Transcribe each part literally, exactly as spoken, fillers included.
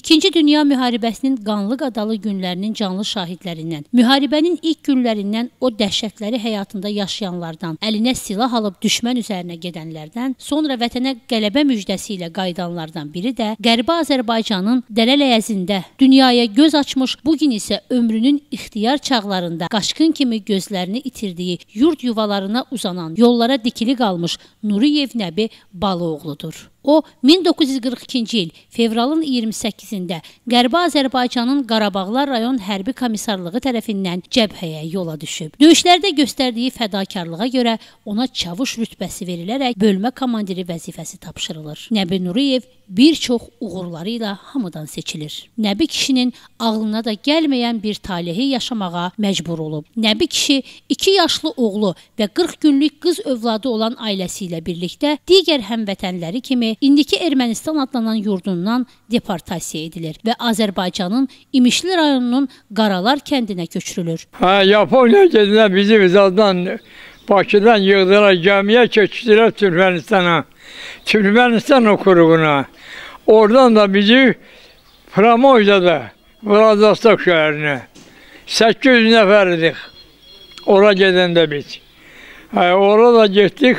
İkinci Dünya Müharibəsinin qanlı qadalı günlərinin canlı şahidlərindən, müharibənin ilk günlərindən o dəhşətləri həyatında yaşayanlardan, əlinə silah alıb düşmən üzərinə gedənlərdən, sonra vətənə qələbə müjdəsi ilə qayıdanlardan biri də Qərbi Azərbaycanın Dərələyəzində dünyaya göz açmış, bugün isə ömrünün ixtiyar çağlarında qaçqın kimi gözlərini itirdiyi yurd yuvalarına uzanan, yollara dikili qalmış Nuriyev Nəbi Balıoğludur. O, min doqquz yüz qırx ikinci il fevralın iyirmi səkkizində Qərbi Azərbaycanın Qarabağlar rayon hərbi komissarlığı tərəfindən cəbhəyə yola düşüb. Döyüşlərdə göstərdiyi fədakarlığa görə ona çavuş rütbəsi verilərək bölmə komandiri vəzifəsi tapşırılır. Nəbi Nuriyev bir çox uğurları ilə hamıdan seçilir. Nəbi kişinin ağlına da gəlməyən bir talehi yaşamağa məcbur olub. Nəbi kişi iki yaşlı oğlu və qırx günlük qız övladı olan ailəsi ilə birlikdə digər həmvətənləri kimi indiki Ermənistan adlanan yurdundan deportasiya edilir və Azərbaycanın İmişli rayonunun Qaralar kəndinə köçürülür. Hə, Yaponiya gedilər bizi bizdən Bakıdan yığdılar, gəmiyə keçdilər Türkmenistana, Türkmenistan okuruguna. Oradan da bizi Pramoyda'da, Vladivostok şəhərinə səkkiz yüz nəfər idik. Ora gedəndə biz. Hə, orada getdik.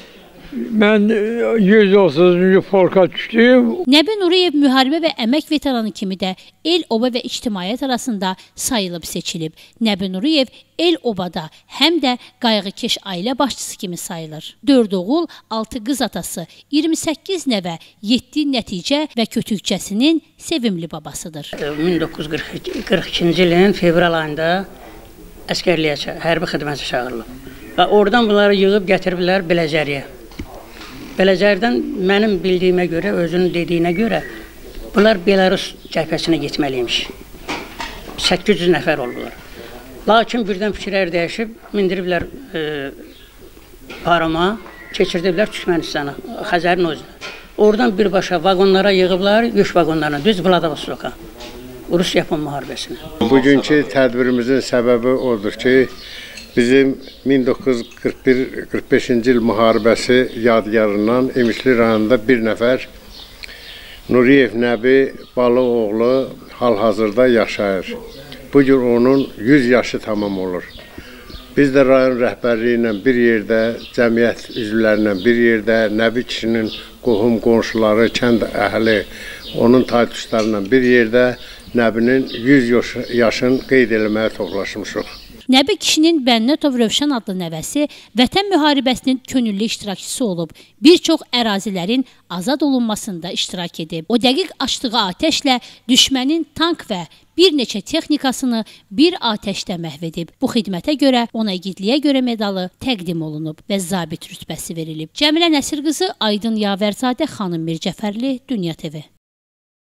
Mən yüz otuzuncu polka düşdüm. Nəbi Nuriyev müharibə və əmək veteranı kimi də el-oba və ictimaiyyət arasında sayılıb seçilib. Nəbi Nuriyev el-obada həm də qayğıkeş ailə başçısı kimi sayılır. dörd oğul, altı qız atası, iyirmi səkkiz nəvə, yeddi nəticə və kötükçəsinin sevimli babasıdır. min doqquz yüz qırx ikinci ilin fevral ayında əskərliyə, hərbi xidmətə çağırılıb. Və oradan bunları yığıb gətiriblər Beləcəriyə. Beləcərdən mənim bildiyimə görə, özünün dediyinə görə bunlar Belarus cəbhəsinə getməliymiş. səkkiz yüz nəfər oldular. Lakin birdən fikirlər dəyişib, mindiriblər e, parama, keçirdiblər Türkmenistana, Xəzərin özünə. Oradan birbaşa vaqonlara yığıblar, yük vaqonlarına, düz Vladivostoka, Rus-Yapon müharibəsinə. Bugünkü tədbirimizin səbəbi odur ki, bizim min doqquz yüz qırx bir qırx beşinci il müharibəsi yadigarından İmişli rayonunda bir nəfər Nuriyev Nəbi Balıoğlu hal-hazırda yaşayır. Bu gün onun yüz yaşı tamam olur. Biz də rayon rəhbərliyi ilə bir yerdə, cəmiyyət üzvlərlə bir yerdə, Nəbi kişinin qohum, qonşuları, kənd əhli, onun taytuşlarla bir yerdə Nəbinin yüz yaşını qeyd eləməyə toplaşmışıq. Nəbi kişinin Bənnətov Rövşən adlı nəvəsi Vətən müharibəsinin könüllü iştirakçısı olub, bir çox ərazilərin azad olunmasında iştirak edib. O dəqiq açdığı atəşlə düşmənin tank və bir neçə texnikasını bir atəşdə məhv edib. Bu xidmətə görə ona igidliyə görə medalı təqdim olunub və zabit rütbəsi verilib. Cəmilə Nəsir qızı, Aydın Yavərzadə, xanım Mircəfərli, Dünya T V.